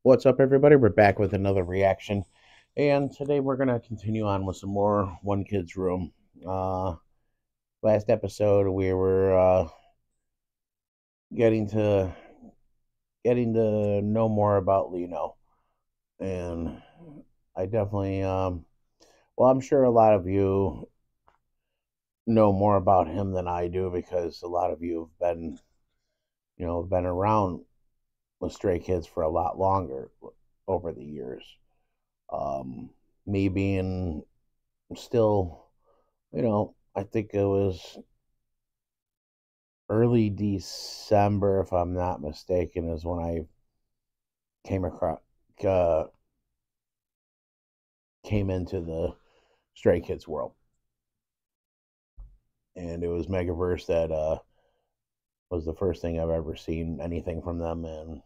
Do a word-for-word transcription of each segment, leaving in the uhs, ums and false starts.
What's up, everybody? We're back with another reaction, and today we're gonna continue on with some more One Kid's Room. Uh, last episode we were uh, getting to getting to know more about Lino, and I definitely, um, well, I'm sure a lot of you know more about him than I do because a lot of you have been, you know, been around with Stray Kids for a lot longer over the years. Um, me being still, you know, I think it was early December, if I'm not mistaken, is when I came across, uh, came into the Stray Kids world, and it was Megaverse that uh, was the first thing I've ever seen anything from them, and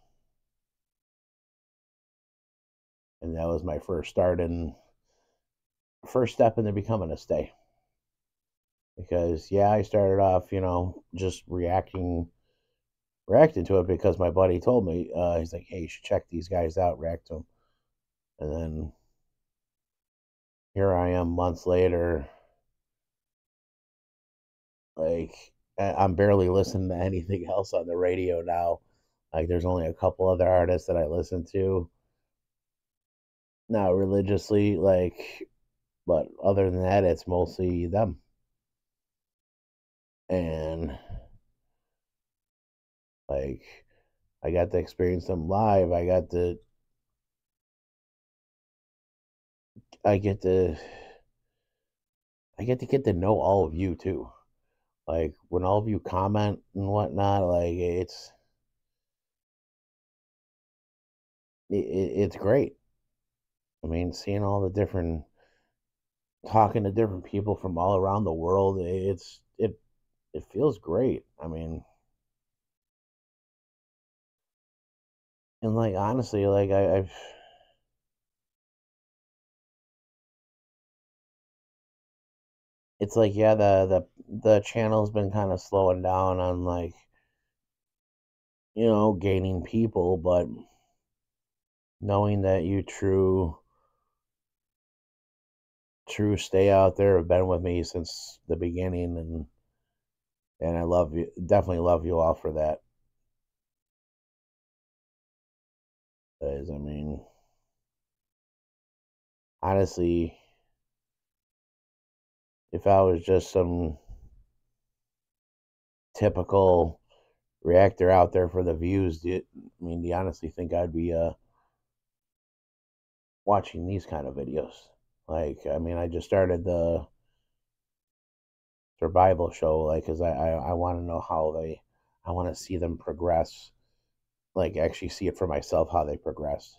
and that was my first start and first step into becoming a stay. Because yeah, I started off, you know, just reacting reacting to it because my buddy told me. Uh, he's like, "Hey, you should check these guys out, react to them," and then here I am months later, like I- I'm barely listening to anything else on the radio now. Like there's only a couple other artists that I listen to, not religiously, like, but other than that, it's mostly them. And like I got to experience them live. I got to I get to I get to get to know all of you too. Like when all of you comment and whatnot, like it's it, it's great. I mean, seeing all the different talking to different people from all around the world, it's it it feels great. I mean, and like honestly, like I, I've it's like yeah, the the the channel's been kind of slowing down on like you know gaining people, but knowing that you true true stay out there have been with me since the beginning, and and I love you, definitely love you all for that. 'Cause, I mean, honestly, if I was just some typical reactor out there for the views, do you, I mean, do you honestly think I'd be uh watching these kind of videos? Like, I mean, I just started the survival show, like, cause I I, I want to know how they, I want to see them progress, like actually see it for myself how they progress.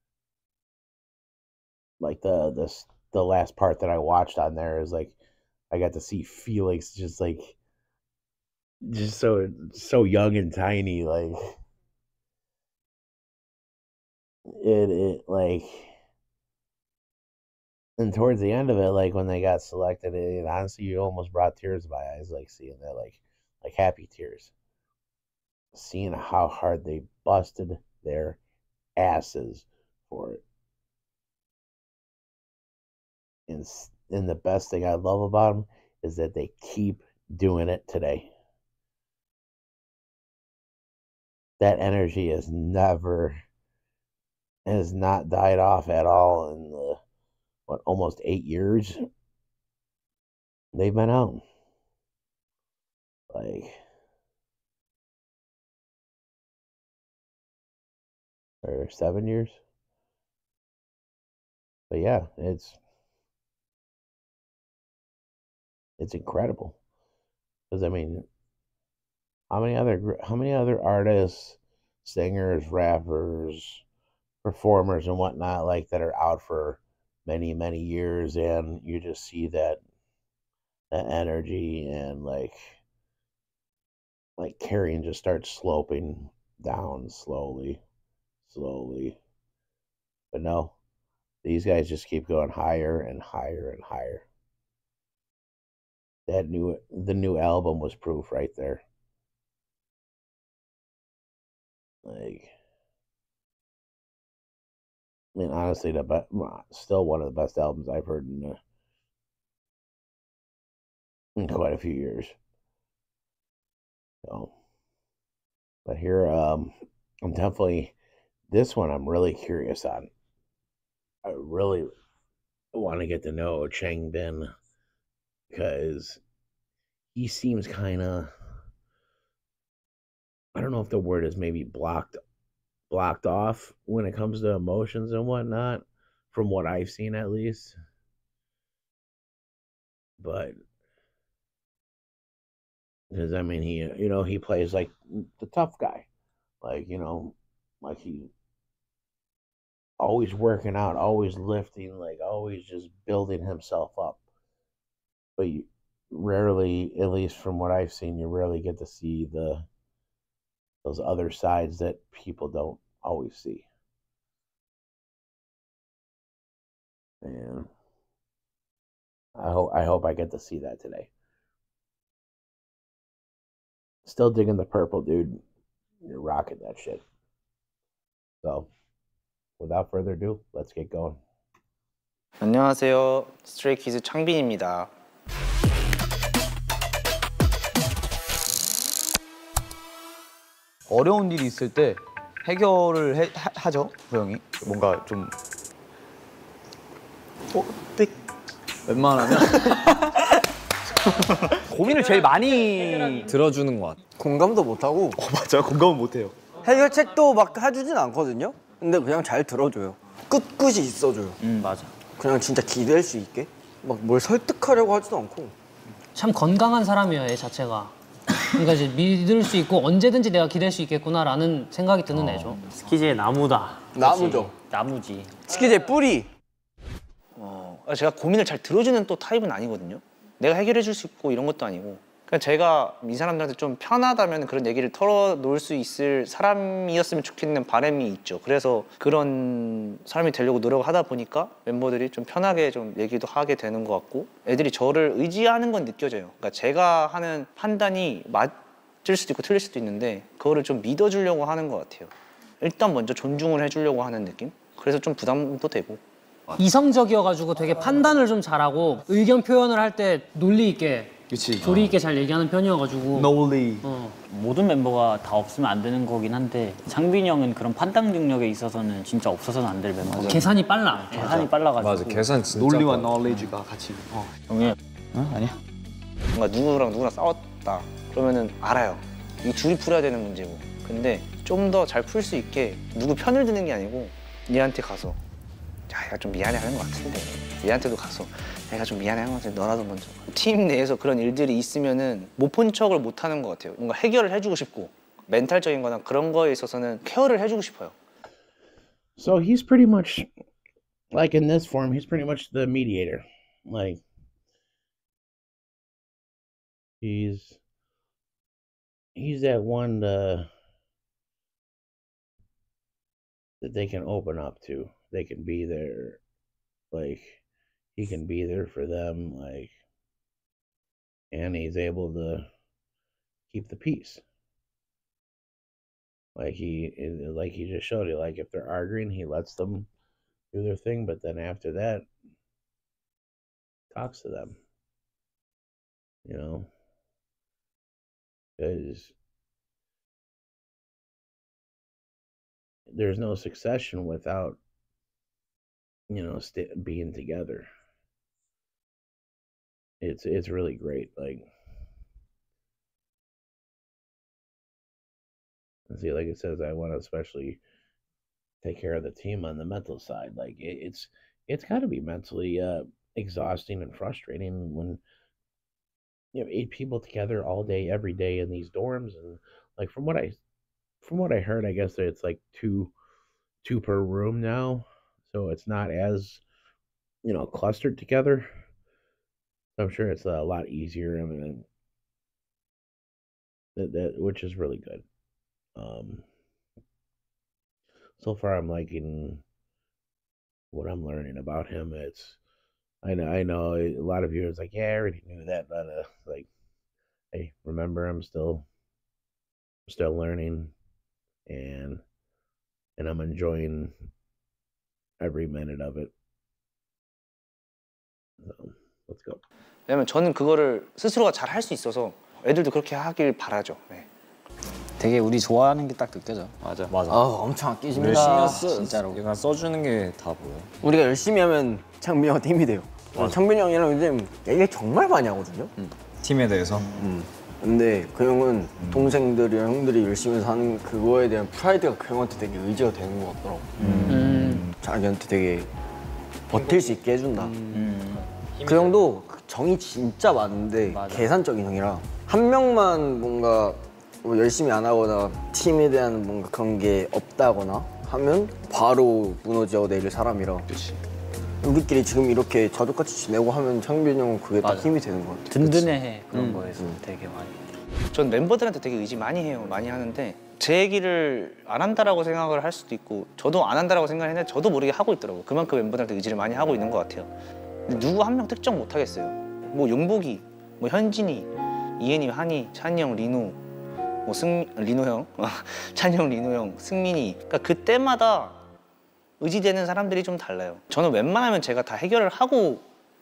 Like the this the last part that I watched on there is like I got to see Felix just like just so so young and tiny, like it it like and towards the end of it, like when they got selected, it honestly you almost brought tears to my eyes, like seeing that, like like happy tears, seeing how hard they busted their asses for it. And and the best thing I love about them is that they keep doing it today. That energy has never has not died off at all in the what almost eight years they've been out. Like or seven years. But yeah, it's it's incredible. Because I mean, how many other how many other artists, singers, rappers, performers, and whatnot like that are out for many many years, and you just see that that energy and like like carrying just starts sloping down slowly, slowly. But no, these guys just keep going higher and higher and higher. That new the new album was proof right there. Like I mean, honestly, the be- still one of the best albums I've heard in, uh, in quite a few years. So, but here, um, I'm definitely this one. I'm really curious on. I really want to get to know Chang Bin because he seems kind of. I don't know if the word is maybe blocked blocked off when it comes to emotions and whatnot, from what I've seen at least. But because I mean, he you know he plays like the tough guy, like you know, like he always working out, always lifting, like always just building himself up. But you rarely, at least from what I've seen, you rarely get to see the those other sides that people don't always see. And I hope I hope I get to see that today. Still digging the purple, dude. You're rocking that shit. So, without further ado, let's get going. 안녕하세요. 스트레이키즈 창빈입니다. 어려운 일이 있을 때 해결을 해, 하, 하죠, 호영이. 뭔가 좀 어, 띡. 웬만하면 고민을 제일 많이 들어주는 것 같아. 공감도 못하고. 어, 맞아요. 공감은 못해요. 해결책도 막 해주진 않거든요. 근데 그냥 잘 들어줘요. 끝끝이 있어줘요. 음, 맞아. 그냥 진짜 기댈 수 있게. 막 뭘 설득하려고 하지도 않고. 참 건강한 사람이에요, 얘 자체가. 그러니까 이제 믿을 수 있고 언제든지 내가 기댈 수 있겠구나라는 생각이 드는 애죠. 스키즈의 나무다. 나무죠. 그치? 나무지. 스키즈의 뿌리. 어, 제가 고민을 잘 들어주는 또 타입은 아니거든요. 내가 해결해 줄 수 있고 이런 것도 아니고. 그냥 제가 이 사람들한테 좀 편하다면 그런 얘기를 털어놓을 수 있을 사람이었으면 좋겠는 바람이 있죠. 그래서 그런 사람이 되려고 노력을 하다 보니까 멤버들이 좀 편하게 좀 얘기도 하게 되는 것 같고, 애들이 저를 의지하는 건 느껴져요. 그러니까 제가 하는 판단이 맞을 수도 있고 틀릴 수도 있는데 그거를 좀 믿어주려고 하는 것 같아요. 일단 먼저 존중을 해주려고 하는 느낌? 그래서 좀 부담도 되고. 이성적이어가지고 되게 판단을 좀 잘하고 의견 표현을 할 때 논리 있게, 그치. 조리 있게 잘 얘기하는 편이어가지고. 논리. 어. 모든 멤버가 다 없으면 안 되는 거긴 한데 창빈이 형은 그런 판단 능력에 있어서는 진짜 없어서는 안 될 멤버죠. 계산이 빨라. 계산이 빨라가지고. 맞아, 계산 진짜 논리와 빨라. knowledge가 같이. 어. 형이 어? 아니야. 뭔가 누구랑 누구랑 싸웠다 그러면은 알아요. 이 둘이 풀어야 되는 문제고. 근데 좀 더 잘 풀 수 있게 누구 편을 드는 게 아니고 얘한테 가서, 야, 얘가 좀 미안해 하는 것 같은데, 얘한테도 가서 얘가 좀 미안해 하는 것 같은데 너라도 먼저. 팀 내에서 그런 일들이 있으면은 못 본 척을 못 하는 것 같아요. 뭔가 해결을 해주고 싶고 멘탈적인 거나 그런 거에 있어서는 케어를 해주고 싶어요. So he's pretty much like in this form, he's pretty much the mediator. Like he's he's that one uh, that they can open up to. They can be there, like he can be there for them, like, and he's able to keep the peace. Like he, like he just showed you, like if they're arguing, he lets them do their thing, but then after that, talks to them. You know, because there's no succession without, you know, st- being together. It's it's really great. Like, see, like it says, I want to especially take care of the team on the mental side. Like, it, it's it's got to be mentally uh, exhausting and frustrating when you know eight people together all day, every day in these dorms, and like from what I from what I heard, I guess that it's like two two per room now, so it's not as you know clustered together. I'm sure it's a lot easier. I mean, that, that which is really good. Um, so far, I'm liking what I'm learning about him. It's I know I know a lot of you is like, yeah, I already knew that, but uh, like, hey, remember, I'm still still learning, and and I'm enjoying every minute of it. So, let's go. 왜냐면 저는 그거를 스스로가 잘 할 수 있어서 애들도 그렇게 하길 바라죠. 네. 되게 우리 좋아하는 게 딱 느껴져. 맞아. 맞아. 아 엄청 아끼십니다. 열심히 했어, 진짜로. 약간 써주는 게 다 보여. 우리가 열심히 하면 창빈이 형한테 힘이 돼요. 창빈이 형이랑 요즘 얘기 정말 많이 하거든요. 팀에 대해서. 음. 근데 그 형은 동생들이랑 형들이 열심히 사는 그거에 대한 프라이드가 그 형한테 되게 의지가 되는 것 같더라고. 음. 자기한테 되게 버틸 수 있게 해준다. 그 형도 정이 진짜 많은데 맞아. 계산적인 형이라 한 명만 뭔가 뭐 열심히 안 하거나 팀에 대한 뭔가 그런 게 없다거나 하면 바로 무너져 내릴 사람이라. 그렇지. 우리끼리 지금 이렇게 자주같이 지내고 하면 창빈이 형은 그게 딱 힘이 되는 것 같아. 든든해 그런 음. 거에서 되게 많이. 전 멤버들한테 되게 의지 많이 해요. 많이 하는데 제 얘기를 안 한다라고 생각을 할 수도 있고 저도 안 한다라고 생각했는데 저도 모르게 하고 있더라고요. 그만큼 멤버들한테 의지를 많이 하고 있는 것 같아요. 근데 누구 한 명 특정 못 하겠어요. 뭐 용복이, 뭐 현진이, 이해님, 한이, 찬이 형, 리노, 뭐 승, 리노 형, 찬이 형, 리노 형, 승민이. 그러니까 그때마다 의지되는 사람들이 좀 달라요. 저는 웬만하면 제가 다 해결을 하고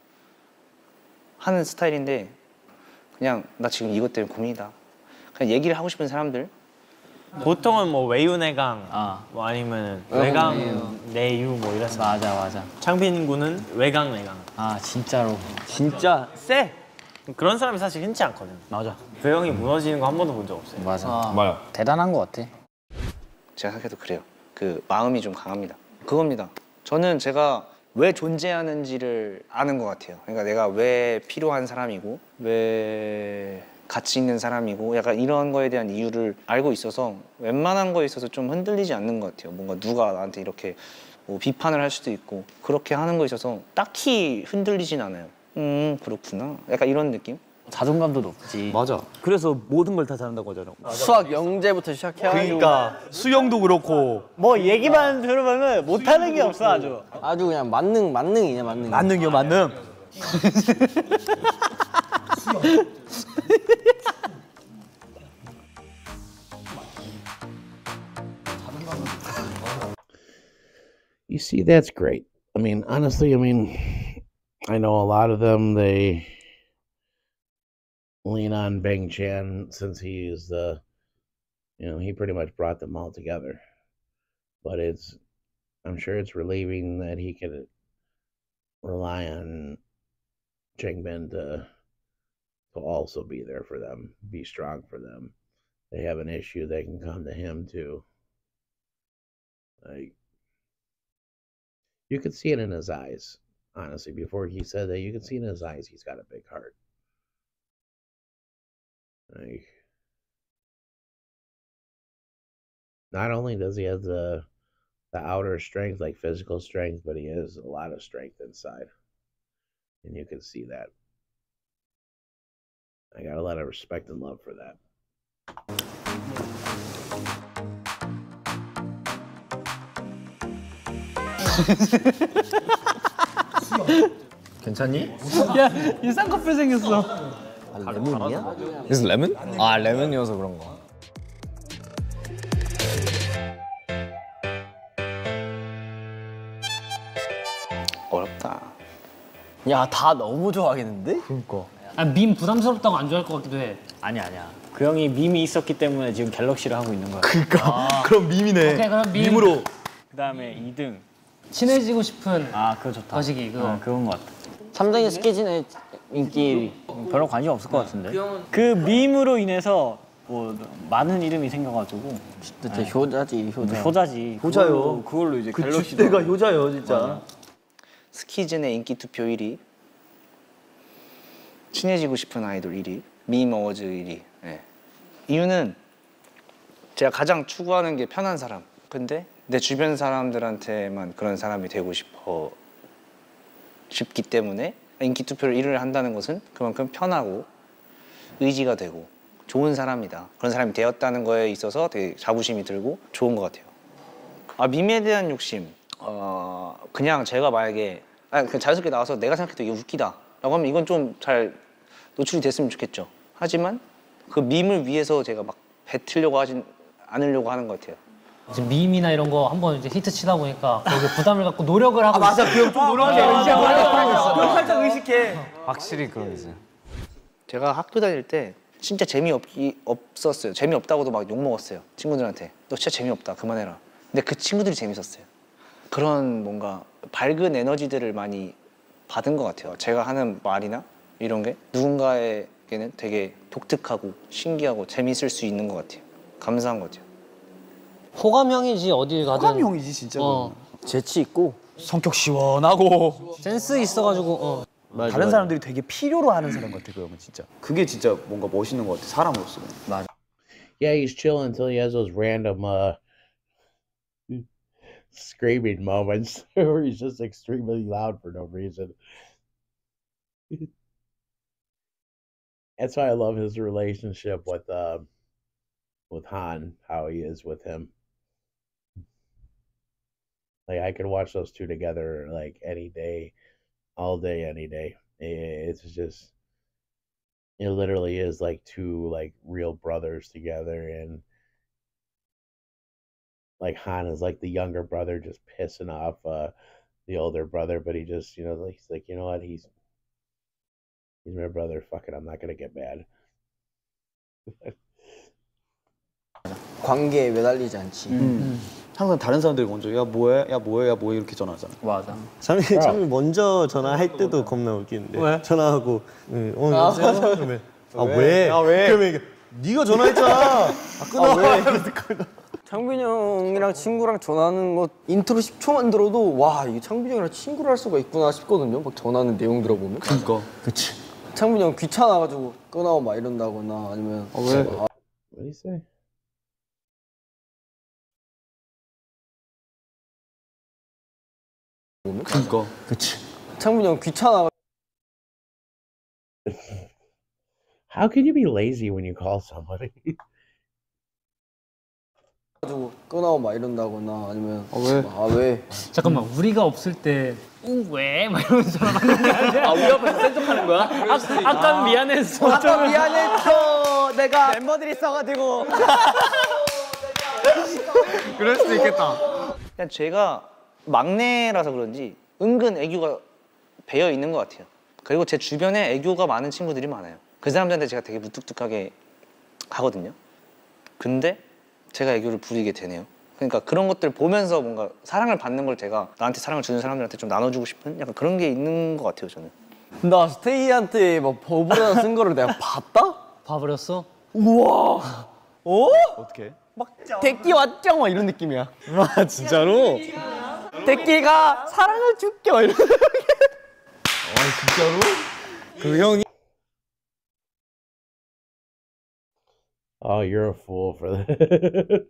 하는 스타일인데 그냥 나 지금 이것 때문에 고민이다. 그냥 얘기를 하고 싶은 사람들. 보통은 뭐 외유내강, 아. 뭐 아니면 외강 내유 뭐 이래서 맞아 맞아. 창빈 군은 외강 내강. 아 진짜로. 진짜 쎄. 그런 사람이 사실 흔치 않거든. 맞아. 그 형이 무너지는 거 한 번도 본 적 없어요. 맞아. 맞아. 대단한 것 같아. 제가 생각해도 그래요. 그 마음이 좀 강합니다. 그겁니다. 저는 제가 왜 존재하는지를 아는 것 같아요. 그러니까 내가 왜 필요한 사람이고 왜 가치 있는 사람이고 약간 이런 거에 대한 이유를 알고 있어서 웬만한 거에 있어서 좀 흔들리지 않는 것 같아요. 뭔가 누가 나한테 이렇게 뭐 비판을 할 수도 있고 그렇게 하는 거에 있어서 딱히 흔들리진 않아요. 음 그렇구나. 약간 이런 느낌? 자존감도 높지. 맞아. 그래서 모든 걸 다 잘한다고 하잖아. 수학 영재부터 시작해가지고 그러니까 수영도 그렇고 뭐 얘기만 들으면은 못하는 게 없어 아주. 아주 그냥 만능 만능이냐 만능. 만능이요 만능. You see, that's great. I mean, honestly, I mean, I know a lot of them, they lean on Bang Chan since he is the, you know, he pretty much brought them all together. But it's, I'm sure it's relieving that he could rely on Changbin to, to also be there for them, be strong for them. They have an issue, they can come to him too. Like, you could see it in his eyes, honestly. Before he said that, you could see in his eyes he's got a big heart. Like, not only does he have the the outer strength, like physical strength, but he has a lot of strength inside, and you can see that. I got a lot of respect and love for that. 괜찮니? 이 쌍꺼풀 생겼어. 아, 레몬이야? 그래서 레몬? 아 레몬이어서 그런 거. 어렵다. 야 다 너무 좋아하겠는데? 그러니까. 아, 밈 부담스럽다고 안 좋아할 것 같기도 해. 아니야 아니야. 그 형이 밈이 있었기 때문에 지금 갤럭시를 하고 있는 거야. 그럼 밈이네. 오케이, 그럼 밈. 밈으로. 그다음에 이 등. 친해지고 싶은 아 그거 좋다. 거시기, 그거. 어, 그건 것 같아. 삼등이 스케진의 인기 별로 관심 없을 것 같은데. 그 밈으로 인해서 뭐 많은 이름이 생겨가지고 진짜 효자지 효자. 효자지. 효자요. 그걸로, 그걸로 이제 그 갤럭시도. 주대가 효자요 진짜. 스키즌의 인기 투표 일 위, 친해지고 싶은 아이돌 일 위, 밈 어워즈 일 위. 예. 이유는 제가 가장 추구하는 게 편한 사람. 근데 내 주변 사람들한테만 그런 사람이 되고 싶어 싶기 때문에 인기 투표를 일 위를 한다는 것은 그만큼 편하고 의지가 되고 좋은 사람이다. 그런 사람이 되었다는 거에 있어서 되게 자부심이 들고 좋은 것 같아요. 아, 밈에 대한 욕심. 어, 그냥 제가 만약에 아, 그냥 자연스럽게 나와서 내가 생각해도 이게 웃기다 라고 하면 이건 좀 잘 노출이 됐으면 좋겠죠. 하지만 그 밈을 위해서 제가 막 뱉으려고 하진 않으려고 하는 것 같아요. 이제 밈이나 이런 거 한번 이제 히트 치다 보니까 거기에 부담을 갖고 노력을 하고. 아 맞아 그 형 좀 노력해. 맞아, 노력하고 있어. 형 살짝 의식해. 확실히 그런 게 있어요. 제가 학교 다닐 때 진짜 재미없기 없었어요. 재미없다고도 막 욕먹었어요. 친구들한테. 너 진짜 재미없다. 그만해라. 근데 그 친구들이 재밌었어요. 그런 뭔가 밝은 에너지들을 많이 받은 것 같아요. 제가 하는 말이나 이런 게 누군가에게는 되게 독특하고 신기하고 재밌을 수 있는 것 같아요. 감사한 것 같아요. 호감형이지 어딜 가든. 호감형이지 진짜. 어. 재치 있고 성격 시원하고 센스 있어가지고. 어. 맞아, 다른 맞아. 사람들이 되게 필요로 하는 사람 같아 그 형은 진짜. 그게 진짜 뭔가 멋있는 것 같아 사람으로서. 맞아. Yeah, he's chill until he has those random uh screaming moments where he's just extremely loud for no reason. That's why I love his relationship with uh, with Han, how he is with him. Like I could watch those two together like any day, all day, any day. It's just, it literally is like two like real brothers together, and like Han is like the younger brother just pissing off uh, the older brother, but he just, you know, he's like, you know what, he's he's my brother. Fuck it, I'm not gonna get mad. 관계에 매달리지 않지. 음. 음. 항상 다른 사람들이 먼저 야 뭐해, 야 뭐해, 야 뭐해 이렇게 전화하잖아. 맞아. 참이 참이 먼저 전화할 때도 겁나 웃기는데. 왜? 전화하고 응, 어 아, 여보세요? 맞아. 그러면 아 왜? 아 왜? 그러면 이게 네가 전화했잖아. 아 끊어. 아, 왜? 창빈이 형이랑 친구랑 전화하는 거 인트로 십 초만 들어도 와 이게 창빈이 형이랑 친구를 할 수가 있구나 싶거든요. 막 전화하는 내용 들어보면. 그러니까. 그치. 창빈이 형 귀찮아가지고 끊어 막 이런다거나 아니면 아, 왜? 아, What do you say? 그러니까. 그치. 창빈이 형 귀찮아. How can you be lazy when you call somebody? 가지고 끊어 막 이런다거나 아니면 아 왜? 아 왜? 잠깐만 우리가 없을 때 응 왜? 막 이러면서 전화하는 게 아니야? 아 우리 앞에서 센 척하는 거야? 아, 아까 미안했어. 아까 미안했어. 내가 멤버들이 있어가지고. 그럴 수도 있겠다. 그냥 제가 막내라서 그런지 은근 애교가 배어 있는 것 같아요. 그리고 제 주변에 애교가 많은 친구들이 많아요. 그 사람들한테 제가 되게 무뚝뚝하게 하거든요. 근데 제가 애교를 부리게 되네요. 그러니까 그런 것들 보면서 뭔가 사랑을 받는 걸 제가 나한테 사랑을 주는 사람들한테 좀 나눠주고 싶은 약간 그런 게 있는 것 같아요, 저는. 나 스테이한테 막 버블 하나 쓴 거를 내가 봤다? 봐버렸어? 우와. 어? 어떻게? 막 대끼 왔죠? 막 이런 느낌이야. 아 진짜로? 대끼가 사랑을 줄게 막 이런. 아 진짜로? 그 형이. Oh, you're a fool for that.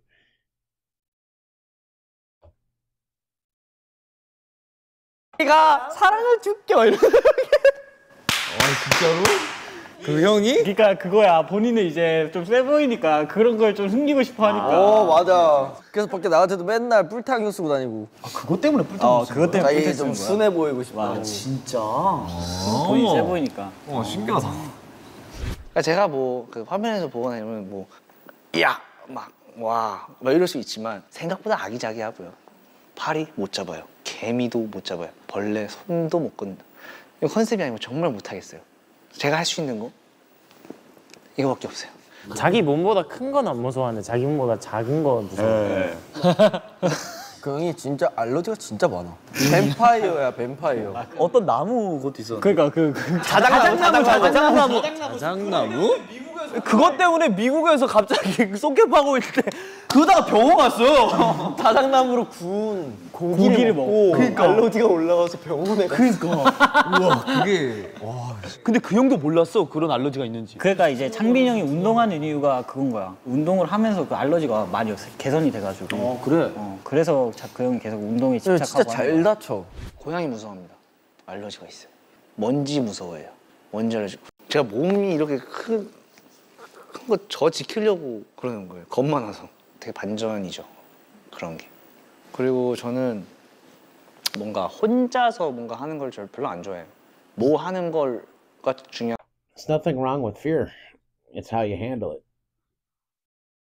대끼가 사랑을 줄게 막 이런. 아 진짜로? 그 형이? 그러니까 그거야. 본인은 이제 좀 세 보이니까 그런 걸 좀 숨기고 싶어 하니까. 어 맞아. 그래서 밖에 나갈 때도 맨날 뿔타기 쓰고 다니고. 아 그것 때문에 뿔타기 어 쓰는 그것 거야? 때문에 뿔타기 좀 순해 보이고 싶어. 아 진짜? 본인 세 보이니까. 어 신기하다. 그러니까 제가 뭐 그 화면에서 보거나 이러면 뭐 야! 막 와! 막 이럴 수 있지만 생각보다 아기자기하고요. 파리 못 잡아요. 개미도 못 잡아요. 벌레 손도 못 건다. 이거 컨셉이 아니면 정말 못하겠어요. 제가 할 수 있는 거 이거밖에 없어요. 자기 몸보다 큰 건 안 무서워하는데 자기 몸보다 작은 거 무서워해. 그 형이 진짜 알러지가 진짜 많아. 뱀파이어야 뱀파이어. 어떤 나무 것도 있었는데. 그러니까 그, 그 자작나무, 자작나무. 자작나무? 그것 때문에 미국에서 갑자기 쏘켓하고 있을 때 그러다가 병원 갔어요. 자작나무로 구운 고기를, 고기를 먹고 먹고. 그러니까 알러지가 올라와서 병원에 가. 그러니까. 우와 그게 와. 근데 그 형도 몰랐어 그런 알러지가 있는지. 그러니까 이제 창빈이 형이 운동하는 이유가 그건 거야. 운동을 하면서 그 알러지가 많이 개선이 돼가지고. 어 그래. 어, 그래서 자- 그 형이 계속 운동에 진짜 집착하고. 잘 하는 거야. 다쳐. 고양이 무서워합니다. 알러지가 있어요. 먼지 무서워해요. 먼지 알러지. 제가 몸이 이렇게 큰 큰 거 저 지키려고 그러는 거예요. 겁 많아서. 되게 반전이죠. 그런 게. 그리고 저는 뭔가 혼자서 뭔가 하는 걸 저 별로 안 좋아해요. 뭐 하는 걸가 중요한. There's nothing wrong with fear. It's how you handle it.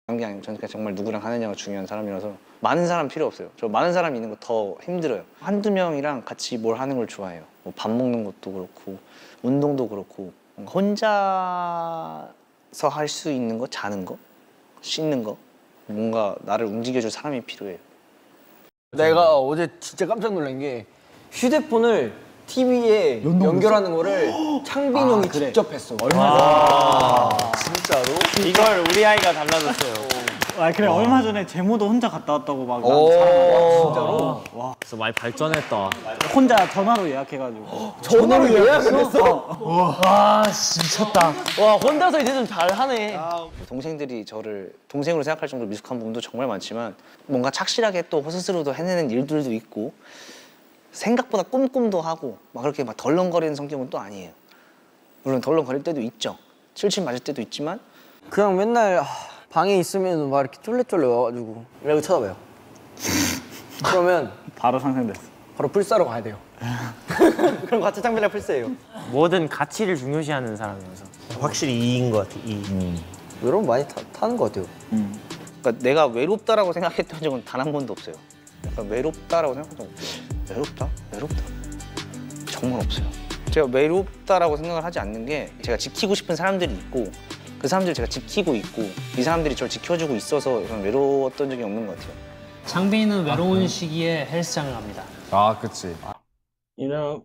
게 아니고 저는 그냥 정말 누구랑 하느냐가 중요한 사람이라서 많은 사람 필요 없어요. 저 많은 사람이 있는 거 더 힘들어요. 한두 명이랑 같이 뭘 하는 걸 좋아해요. 뭐 밥 먹는 것도 그렇고 운동도 그렇고 혼자서 할 수 있는 거, 자는 거, 씻는 거 뭔가 나를 움직여줄 사람이 필요해요. 내가 어제 진짜 깜짝 놀란 게 휴대폰을 티비에 연결하는 거를 창빈 아, 형이 그래. 직접 했어. 와. 진짜로? 이걸 우리 아이가 달라졌어요. 아 그래 얼마 전에 제모도 혼자 갔다 왔다고 막 오, 사람 진짜로? 와 그래서 많이 발전했다. 혼자 전화로 예약해가지고 전화로 예약을 했어? 와 미쳤다. 와 혼자서 이제 좀 잘하네. 동생들이 저를 동생으로 생각할 정도로 미숙한 부분도 정말 많지만 뭔가 착실하게 또 스스로도 해내는 일들도 있고 생각보다 꼼꼼도 하고 막 그렇게 막 덜렁거리는 성격은 또 아니에요. 물론 덜렁거릴 때도 있죠. 칠칠 맞을 때도 있지만 그냥 맨날 하, 방에 있으면 막 이렇게 쫄래쫄래 와가지고 이러고 쳐다봐요. 그러면 바로 상상됐어. 바로 풀사로 가야 돼요. 그럼 같이 창빈이랑 풀사예요. 뭐든 가치를 중요시하는 사람이어서. 확실히 이인 것 같아. 이. 여러분 많이 타, 타는 것 같아요. 그러니까 내가 외롭다라고 생각했던 적은 단 한 번도 없어요. 약간 외롭다라고 생각했던 적 외롭다? 외롭다? 정말 없어요. 제가 외롭다라고 생각을 하지 않는 게 제가 지키고 싶은 사람들이 있고 그 사람들을 제가 지키고 있고 이 사람들이 저를 지켜주고 있어서 저는 외로웠던 적이 없는 것 같아요. 장빈이는 외로운 시기에 헬스장을 갑니다. 아, 그치. You know,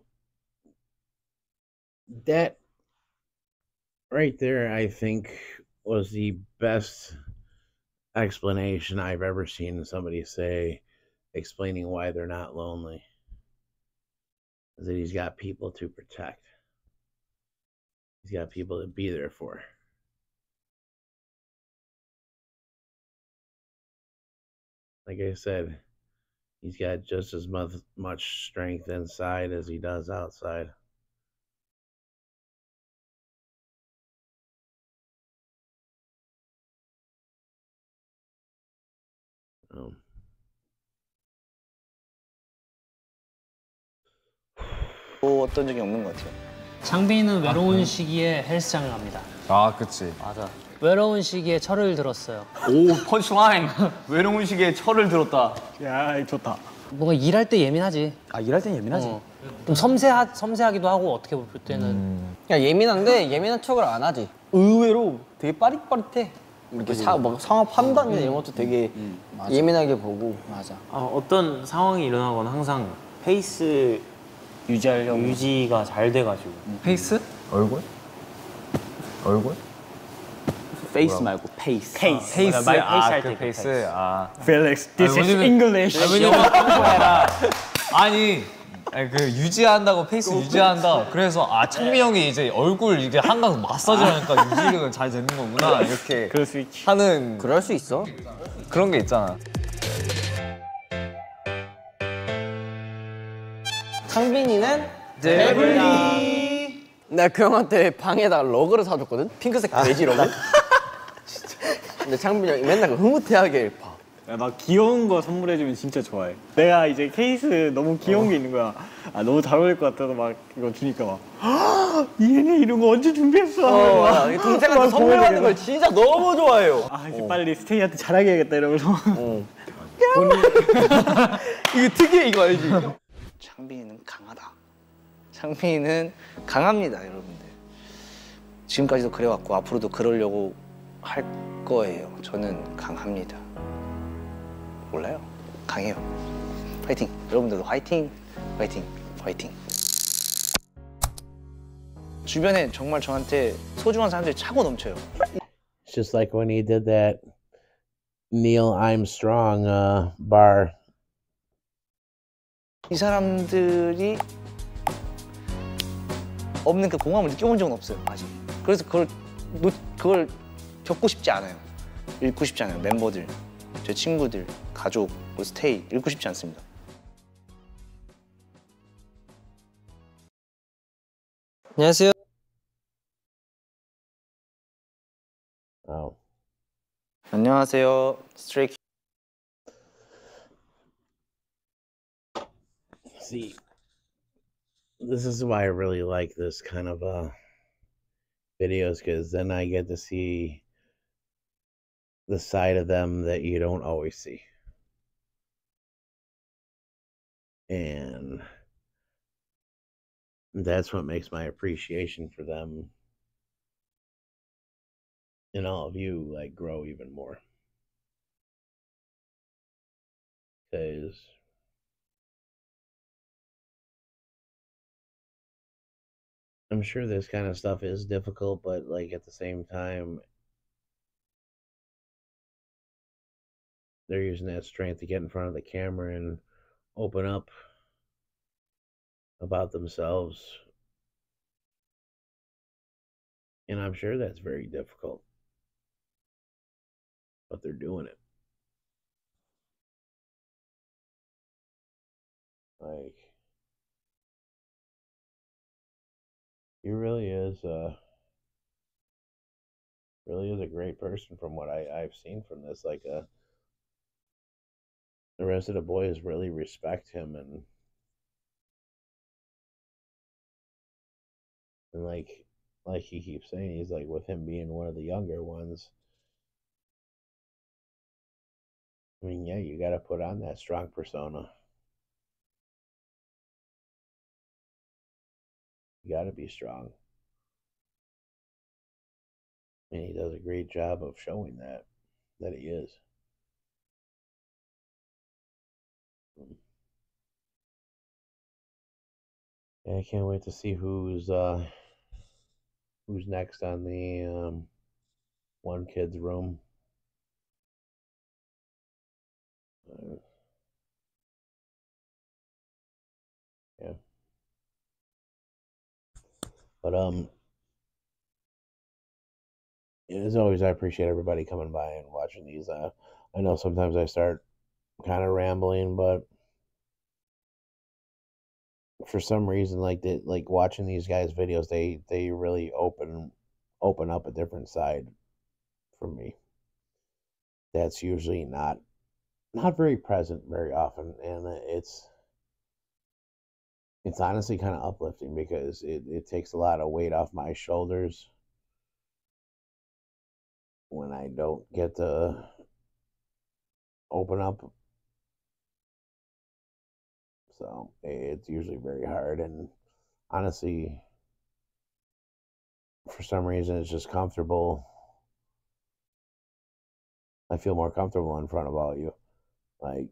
that right there, I think, was the best explanation I've ever seen somebody say, explaining why they're not lonely. Is that he's got people to protect. He's got people to be there for. Like I said, he's got just as much, much strength inside as he does outside. Um, 외로웠던 적이 없는 것 같아요. 장빈이는 외로운 시기에 헬스장을 갑니다. 아, 그치. 맞아. 외로운 시기에 철을 들었어요. 오 펀치라인. 외로운 시기에 철을 들었다. 야 좋다. 뭔가 일할 때 예민하지. 아 일할 땐 예민하지. 어. 좀 섬세하, 섬세하기도 하고 어떻게 볼 때는. 그냥 예민한데 예민한 척을 안 하지. 의외로 되게 빠릿빠릿해. 이렇게 사, 막 상황 판단이나 이런 것도 되게 예민하게 보고. 맞아. 아, 어떤 상황이 일어나거나 항상 페이스 유지하려고 유지가 잘 돼가지고. 페이스? 얼굴? 얼굴? 페이스 말고 페이스. 페이스. 페이스. 말- 페이스 아, 할 그 때 페이스? 아. Felix, this is English. 아니, 왜냐면 평소에라 아니, 아니 그 유지한다고 페이스 유지한다. 그래서 아 창민 형이 이제 얼굴 이제 한강 마사지를 하니까 유지력은 잘 되는 거구나 이렇게 그럴 수 있지. 하는 그럴 수 있어. 그런 게 있잖아. 창빈이는 데블리. 내가 그 형한테 방에다가 러그를 사줬거든? 핑크색 돼지 러그? 진짜. 근데 창빈이 형이 맨날 그 흐뭇해하게 봐. 야, 나 귀여운 거 선물해주면 진짜 좋아해. 내가 이제 케이스 너무 귀여운 게 있는 거야. 아 너무 잘 어울릴 것 같아서 막 이거 주니까 막 얘네 이런 거 언제 준비했어? 어, 막, 맞아. 동생한테 막 선물 받는 보여주고. 걸 진짜 너무 좋아해요. 아 이제 빨리 스테이한테 잘하게 해야겠다 이러면서. 어. 이거 특이해, 이거 알지? 창빈이는 강하다. 창빈이는 강합니다, 여러분들. 지금까지도 그래왔고 앞으로도 그러려고 할 거예요. 저는 강합니다. 몰라요. 강해요. 화이팅. 여러분들도 화이팅. 화이팅. 화이팅. 주변에 정말 저한테 소중한 사람들이 차고 넘쳐요. It's just like when he did that Neil I'm Strong uh, bar. 이 사람들이 없는 그 공감을 느껴본 적은 없어요, 아직. 그래서 그걸 놓, 그걸 겪고 싶지 않아요. 잃고 싶지 않아요. 멤버들, 제 친구들, 가족, 그리고 스테이 잃고 싶지 않습니다. 안녕하세요. Oh. 안녕하세요, 스트레이. See, this is why I really like this kind of uh videos, because then I get to see the side of them that you don't always see. And that's what makes my appreciation for them and all of you like grow even more. Because I'm sure this kind of stuff is difficult, but like at the same time, they're using that strength to get in front of the camera and open up about themselves. And I'm sure that's very difficult, but they're doing it. Like, he really is, uh, really is a great person from what I, I've seen from this. Like, uh, the rest of the boys really respect him, and and like like he keeps saying, he's like, with him being one of the younger ones, I mean, yeah, you got to put on that strong persona. You got to be strong. And he does a great job of showing that, that he is. Yeah, I can't wait to see who's uh who's next on the um one kid's room. Uh, yeah. But um as always, I appreciate everybody coming by and watching these. Uh I know sometimes I start kind of rambling, but for some reason, like that, like watching these guys' videos, they they really open open up a different side for me. That's usually not not very present very often, and it's it's honestly kind of uplifting because it, it takes a lot of weight off my shoulders when I don't get to open up. So it's usually very hard, and honestly, for some reason, it's just comfortable. I feel more comfortable in front of all of you. Like,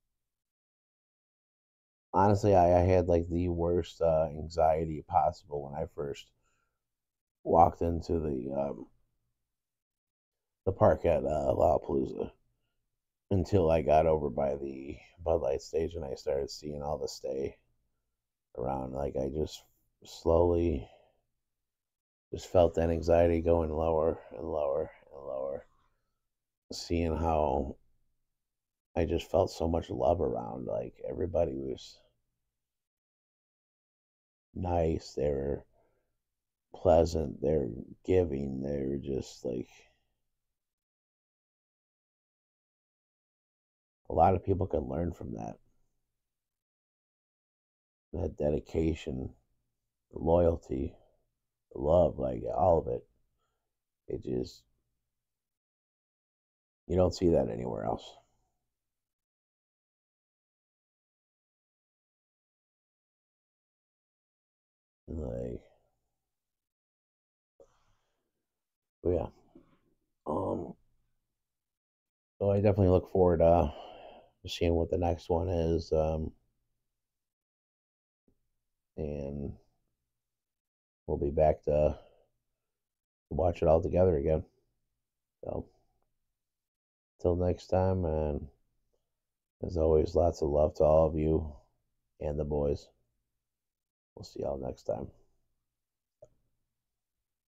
honestly, I, I had like the worst uh, anxiety possible when I first walked into the um, the park at uh, Lollapalooza, until I got over by the Bud Light stage and I started seeing all the stay around. Like, I just slowly just felt that anxiety going lower and lower and lower, seeing how I just felt so much love around. Like, everybody was nice, they were pleasant, they were giving, they were just like, a lot of people can learn from that. That dedication, loyalty, love, like all of it. It just, you don't see that anywhere else. Like, but yeah. Um, so I definitely look forward uh, to seeing what the next one is. Um, and we'll be back to watch it all together again. So, till next time, and as always, lots of love to all of you and the boys. We'll see y'all next time.